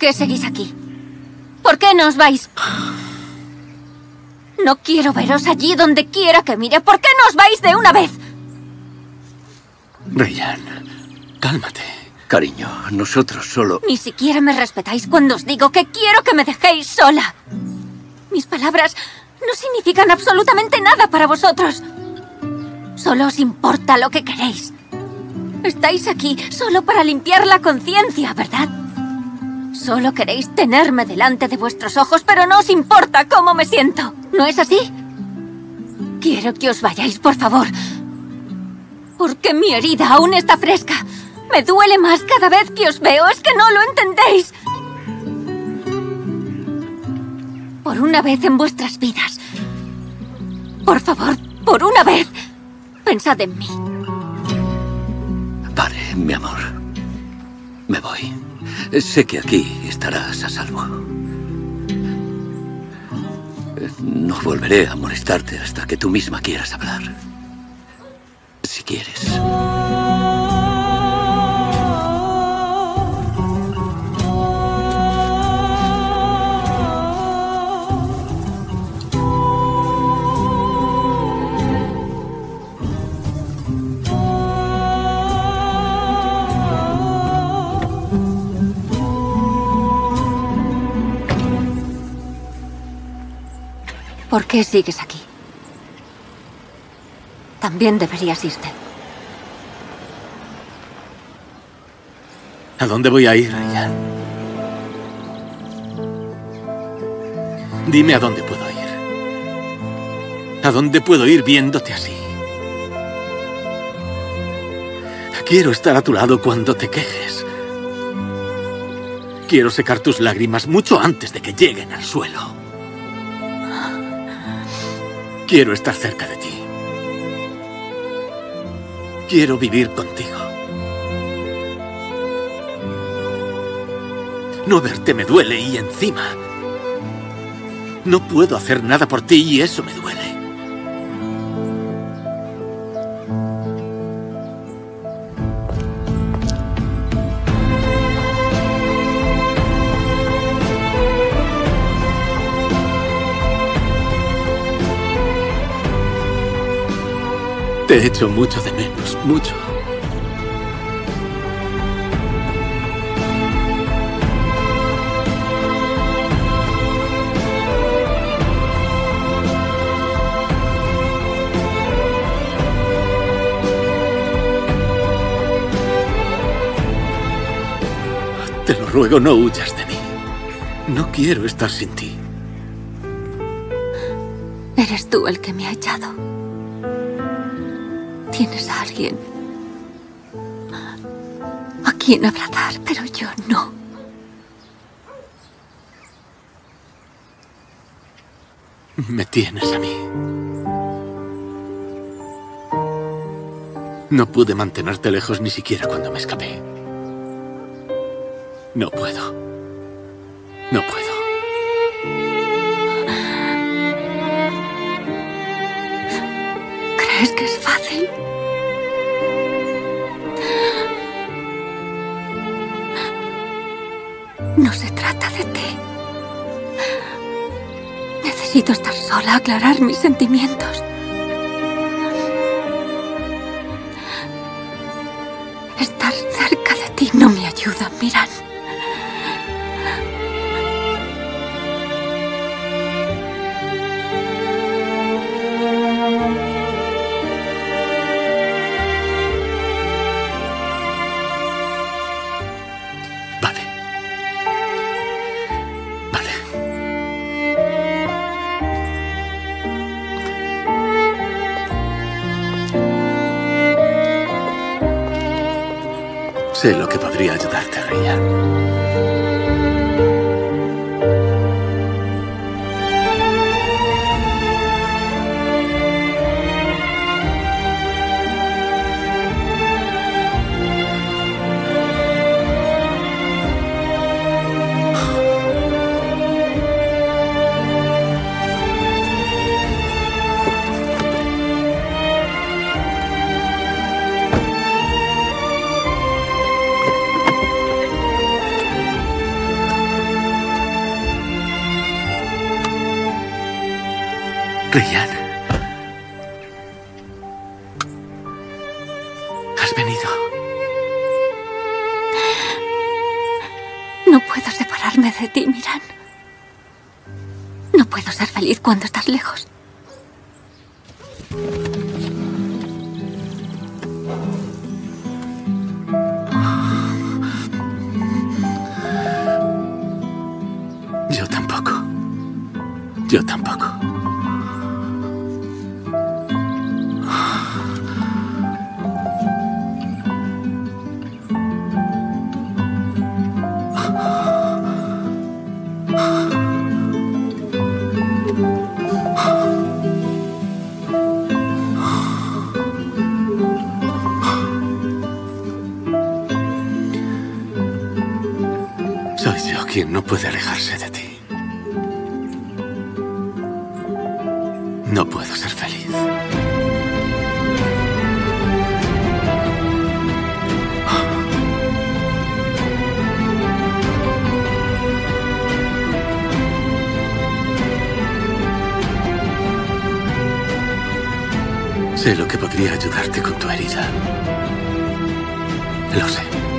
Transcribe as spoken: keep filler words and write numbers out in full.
qué seguís aquí? ¿Por qué no os vais? No quiero veros allí donde quiera que mire. ¿Por qué no os vais de una vez? Raylan, cálmate. Cariño, nosotros solo... Ni siquiera me respetáis cuando os digo que quiero que me dejéis sola. Mis palabras no significan absolutamente nada para vosotros. Solo os importa lo que queréis. Estáis aquí solo para limpiar la conciencia, ¿verdad? Solo queréis tenerme delante de vuestros ojos, pero no os importa cómo me siento. ¿No es así? Quiero que os vayáis, por favor. Porque mi herida aún está fresca. Me duele más cada vez que os veo. ¿Es que no lo entendéis? Por una vez en vuestras vidas. Por favor, por una vez. Pensad en mí. Vale, mi amor. Me voy. Sé que aquí estarás a salvo. No volveré a molestarte hasta que tú misma quieras hablar. Si quieres. ¿Por qué sigues aquí? También deberías irte. ¿A dónde voy a ir, Raylan? Dime a dónde puedo ir. ¿A dónde puedo ir viéndote así? Quiero estar a tu lado cuando te quejes. Quiero secar tus lágrimas mucho antes de que lleguen al suelo. Quiero estar cerca de ti. Quiero vivir contigo. No verte me duele y encima no puedo hacer nada por ti y eso me duele. Te he hecho mucho de menos, mucho. Te lo ruego, no huyas de mí. No quiero estar sin ti. Eres tú el que me ha echado. Tienes a alguien a quien abrazar, pero yo no. Me tienes a mí. No pude mantenerte lejos ni siquiera cuando me escapé. No puedo. No puedo. ¿Crees que es fácil? No se trata de ti. Necesito estar sola, aclarar mis sentimientos. Estar cerca de ti no me ayuda, Miran. Sé lo que podría ayudarte, Raylan. Ryan. ¿Has venido? No puedo separarme de ti, Miran. No puedo ser feliz cuando estás lejos. Yo tampoco. Yo tampoco. Soy yo quien no puede alejarse de ti. No puedo ser feliz. Sé lo que podría ayudarte con tu herida. Lo sé.